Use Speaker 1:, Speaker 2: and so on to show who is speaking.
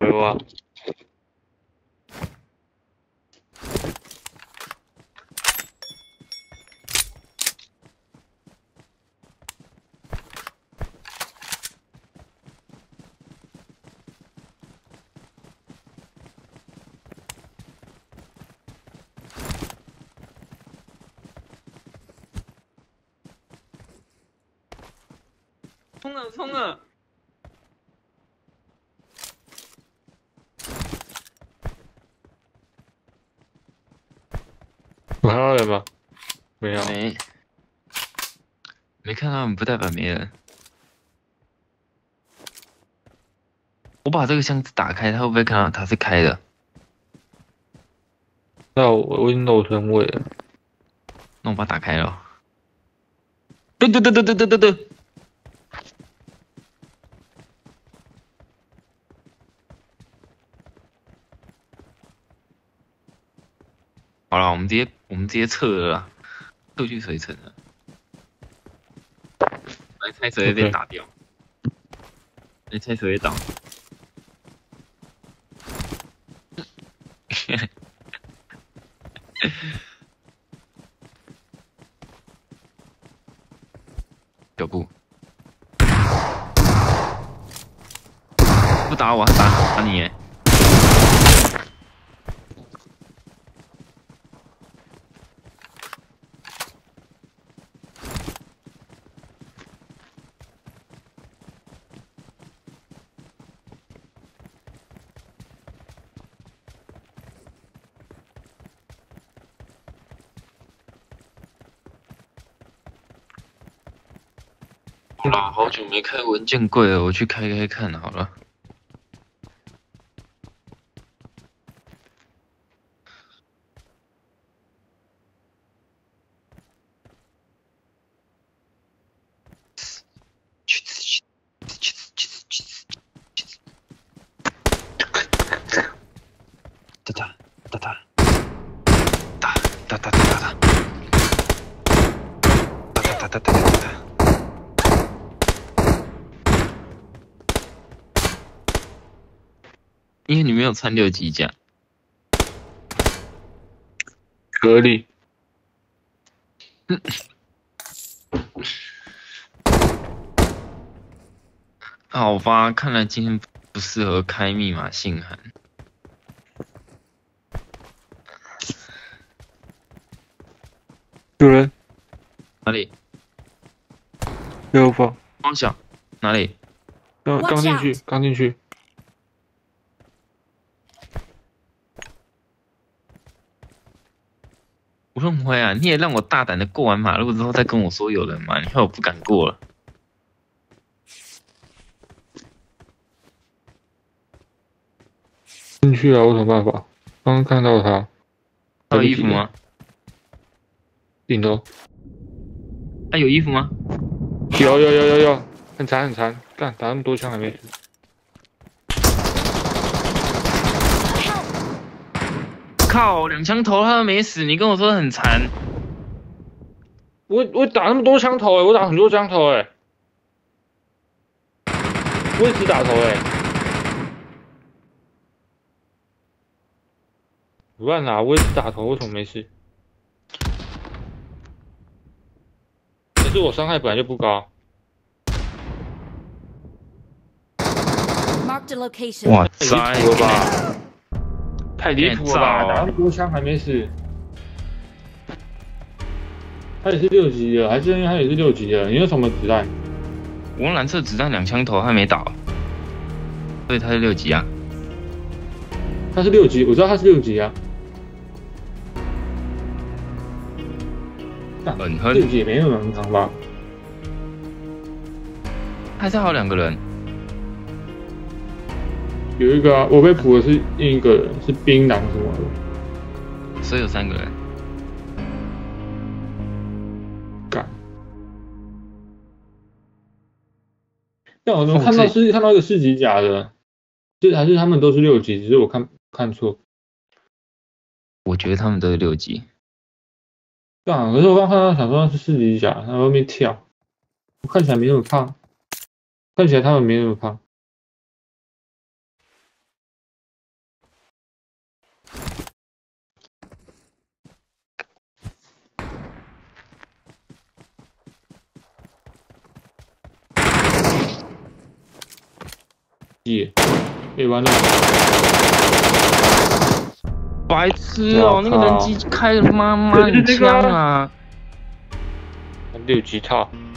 Speaker 1: 有啊，
Speaker 2: 冲啊冲啊！
Speaker 1: 有看到人吗？没有。
Speaker 2: 没看到他们不代表没人。我把这个箱子打开，他会不会看到它是开的？
Speaker 1: 那我已经漏身位了。
Speaker 2: 那我把它打开了。对对对对对对对对。好了，我们直接撤了啦，撤去水城了。来猜谁会被打掉？来猜谁会倒？脚步。不打我，打你耶！好啦，好久没开文件柜了，我去开开看好了。哒哒哒哒哒哒哒哒哒哒哒哒哒哒哒。因为你没有穿6级甲。
Speaker 1: 合理。
Speaker 2: 好吧，看来今天不适合开密码信函。
Speaker 1: 有人
Speaker 2: 哪里？
Speaker 1: 右方
Speaker 2: 方向？哪里？
Speaker 1: 刚进去，刚进去。
Speaker 2: 吴润辉啊，你也让我大胆的过完马路之后再跟我说有人嘛，你害我不敢过了。
Speaker 1: 进去啊，有什么办法？刚刚看到他。
Speaker 2: 他有衣服吗？
Speaker 1: 顶楼。
Speaker 2: 他有衣服吗？
Speaker 1: 有，很残很残，干打那么多枪还没死。
Speaker 2: 靠，2枪头他都没死，你跟我说很残。
Speaker 1: 我打那么多枪头我打很多枪头我一直打头不乱啦，我一直打头，为什么没事？可是我伤害本来就不高。
Speaker 3: 哇
Speaker 2: 塞，
Speaker 1: 太离谱了吧！太离谱了吧！打那么多枪还没死。他也是6级的，还是因为他也是6级的？你有什么子弹？
Speaker 2: 我用蓝色子弹2枪头还没倒，所以他是6级啊。
Speaker 1: 他是6级，我知道他是6级啊。
Speaker 2: 很狠
Speaker 1: 6级也没那么很强吧？
Speaker 2: 还是还有2个人。
Speaker 1: 有一个啊，我被捕的是另一个人，是槟榔什么的。
Speaker 2: 所以有3个人。
Speaker 1: 干。但我怎么看到一个4级甲的？还是他们都是6级，只是我看错。
Speaker 2: 我觉得他们都是6级。
Speaker 1: 可是我刚看到想说是4级甲，他在外面跳，我看起来没那么胖，看起来他们没那么胖。 可以玩那种。
Speaker 2: 白痴哦，那个人机开的妈妈很枪啊！
Speaker 1: 6级套。